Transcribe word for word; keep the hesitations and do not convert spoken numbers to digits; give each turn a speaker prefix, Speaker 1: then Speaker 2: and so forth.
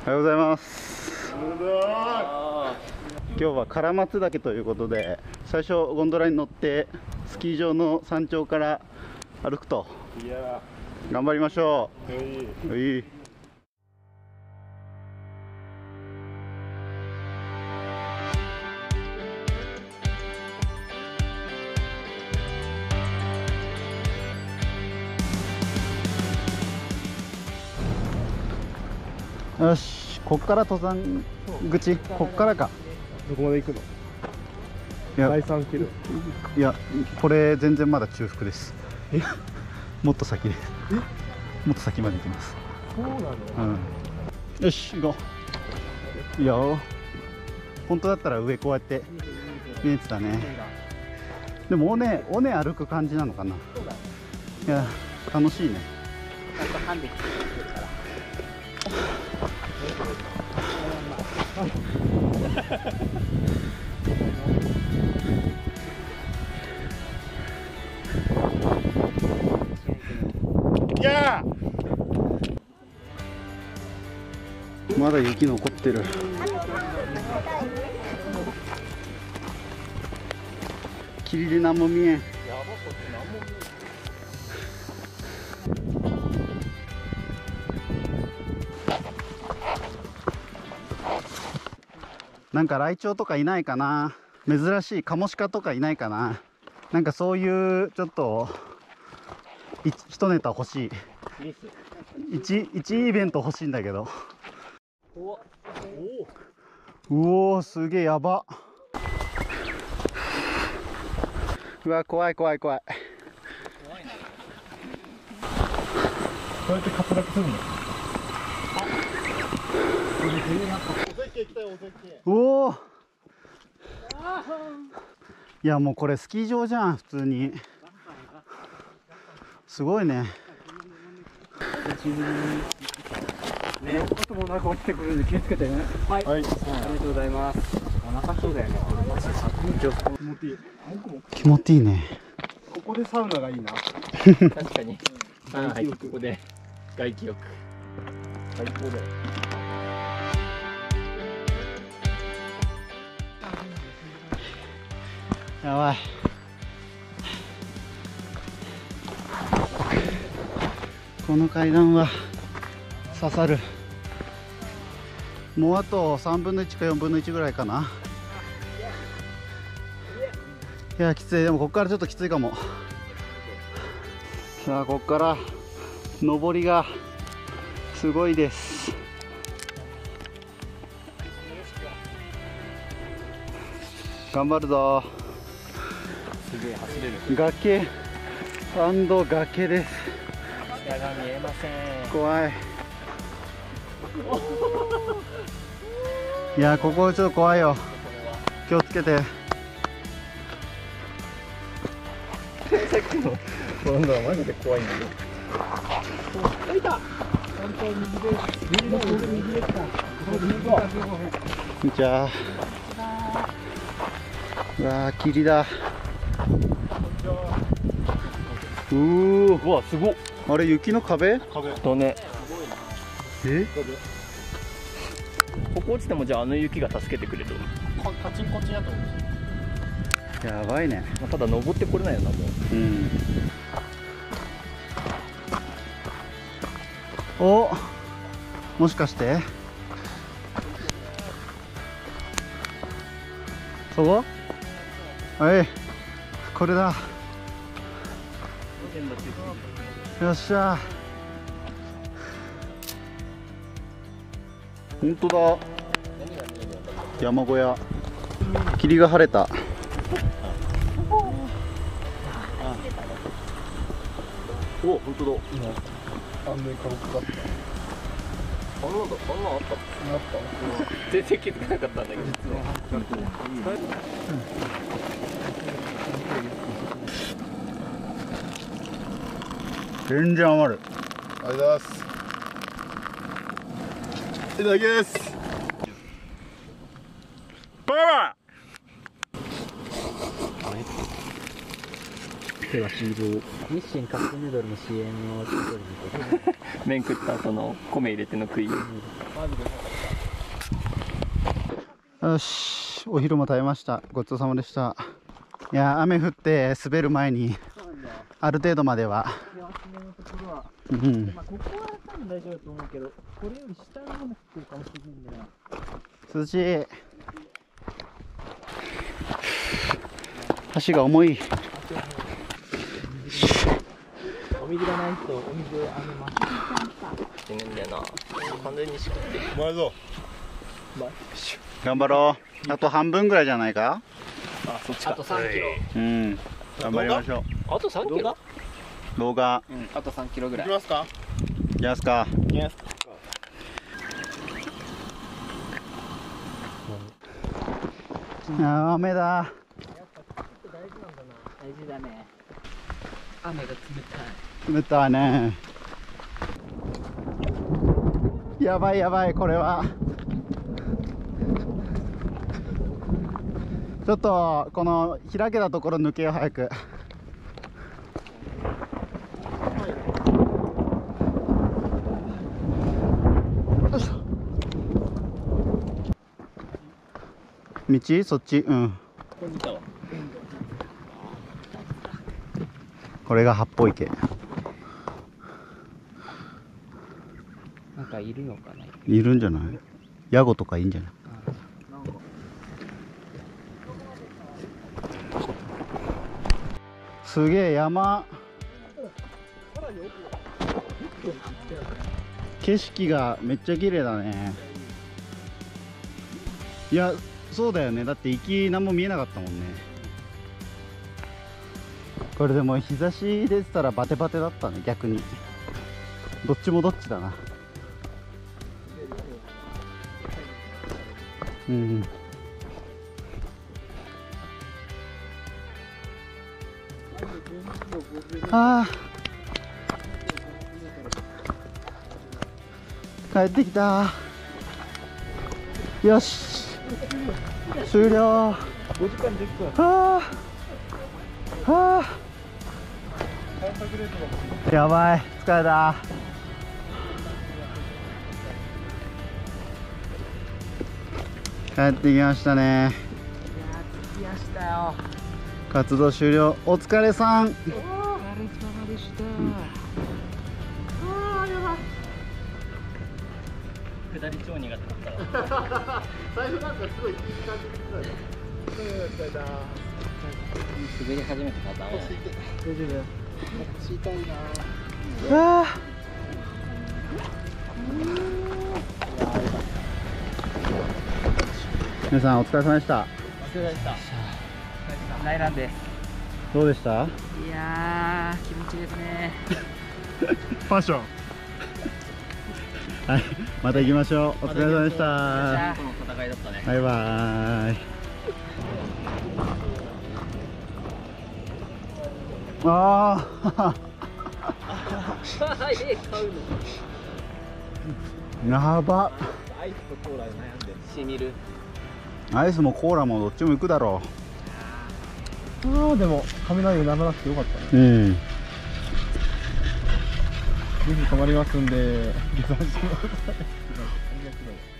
Speaker 1: おはようございます。今日は唐松岳ということで、最初ゴンドラに乗ってスキー場の山頂から歩くと。いや頑張りましょう。はい。よし、こっから登山口、こっからか。
Speaker 2: どこまで行くの？
Speaker 1: いや、
Speaker 2: だいさんキロ。
Speaker 1: いや、これ全然まだ中腹です。え、もっと先です。え、もっと先まで行きます。
Speaker 2: そうなの？
Speaker 1: うん。よし、行こう。いいよ。本当だったら上こうやって見えてたね。でも尾根、尾根歩く感じなのかな。いや、楽しいね。ちゃんとハンディしてるから。いやー、まだ雪残ってる。霧で何も見えん。なんかライチョウとかいないかな。珍しいカモシカとかいないかな。なんかそういうちょっと一ネタ欲しい。一一イベント欲しいんだけど。うおー、すげえやば。うわ、怖い怖い怖い。
Speaker 2: こうやって滑落するの？
Speaker 1: おお。いや、もうこれスキー場じゃん、普通に。すごいね。
Speaker 2: 寝ることもなく落ちてくるんで気をつけてね。はい、はい、ありがとうございます。お腹そうだよね。
Speaker 1: 気持ちいいね。
Speaker 2: ここでサウナがいいな。
Speaker 3: 確かに。はい、ここで外気浴。最高だよ。
Speaker 1: やばい。この階段は刺さる。もうあとさんぶんのいちかよんぶんのいちぐらいかな。いや、きつい。でもここからちょっときついかも。さあ、ここから上りがすごいです。頑張るぞ。
Speaker 3: すげえ走れる。
Speaker 1: 崖崖です。
Speaker 3: 下が見えません。
Speaker 1: 怖い。いや、ここちょっと怖いよ。気をつけて。
Speaker 3: さっきの今度はマジで怖いんだよ。
Speaker 2: いた。本当に右です。右の右ですか。
Speaker 1: じゃあ、うわー、霧だ。うー、うわ、すごっ。あれ、雪の壁？
Speaker 3: 壁とね。
Speaker 1: え？
Speaker 3: ここ落ちてもじゃああの雪が助けてくれる。
Speaker 2: カチンコチンやと思う。
Speaker 1: やばいね。
Speaker 3: まあ、ただ登ってこれないよな、もう。
Speaker 1: うん。お、もしかしてそこ？はい、これだ。よっしゃ。本当だ。山小屋。霧が晴れた。お、本当だ。
Speaker 2: あんなに軽くかった。
Speaker 3: あんなだ、あんなあった。あった。全然気づかなかったんだけど。実は。
Speaker 1: 全然余る。
Speaker 2: ありがとうございます。いただきます。
Speaker 1: バイバイ。
Speaker 2: 店はヒーロー。日清カップヌードルの シーエム を撮りに行こう。
Speaker 3: 麺食った後の米入れての食い。
Speaker 1: よし、お昼も食べました。ごちそうさまでした。いや、雨降って滑る前にある程度までは、うん、
Speaker 2: まあここは多分大丈夫と思うけど、これより下の方も降ってるかもしれないんだよな。
Speaker 1: 涼しい。橋が重い。
Speaker 2: お水がないとお水あげます。
Speaker 3: 死ぬんだよな。完全にしくってる。
Speaker 4: うまいぞ。
Speaker 1: 頑張ろう。あと半分ぐらいじゃないか。
Speaker 3: あ、そっちか。
Speaker 2: あとさんキロ。
Speaker 1: うん、頑張りましょう。
Speaker 3: あとさんキロ。
Speaker 1: 動画
Speaker 3: うん、あとさんキロぐらい。
Speaker 4: 行きますか。
Speaker 1: 行きますか。
Speaker 3: 行きますか。
Speaker 1: あー、雨だ。
Speaker 2: 大事だね。雨が冷たい。
Speaker 1: 冷たいね。やばいやばい、これは。ちょっとこの開けたところ抜けよう、早く。よいしょ。道そっち、うん。
Speaker 3: ここにいたわ。
Speaker 1: これが八方池。
Speaker 2: なんかいるのかな。
Speaker 1: いるんじゃない？ヤゴとかいいんじゃない？すげえ山。景色がめっちゃ綺麗だね。いや、そうだよね。だって行き何も見えなかったもんね。これでも日差し出てたらバテバテだったね、逆に。どっちもどっちだな。うん。ああ、帰ってきた。よし、終了。
Speaker 2: ごじかんじゅっぷん。
Speaker 1: はあはあ、やばい、疲れた。帰ってきましたね。
Speaker 2: いやー、着きましたよ。
Speaker 1: 活動終了。お疲れさん。
Speaker 2: お疲れ様でした。ああ、やばい。
Speaker 3: 下り超苦手だったわ。
Speaker 1: 最初なんかすごいいい感じで来たよ。疲れた。
Speaker 3: 滑り始めてからダメだね。
Speaker 2: 大丈夫。腰痛いな。
Speaker 1: はあ。皆さんお疲れ様でした。
Speaker 3: お疲れ様でした。
Speaker 2: 内覧です。
Speaker 1: どうでした？
Speaker 2: いやー、気持ちいいですね。
Speaker 4: ファッション。
Speaker 1: はい、また行きましょう。お疲れ様でした。
Speaker 3: この戦いだったね。
Speaker 1: バイバーイ。ああ。やば。
Speaker 3: アイスとコーラで悩んでしみる。
Speaker 1: アイスもコーラもどっちも行くだろ
Speaker 4: ああ、でも雷鳴らなくてよかったね。
Speaker 1: う。うん。
Speaker 4: ぜひ止まりますんで、リサーチしてください。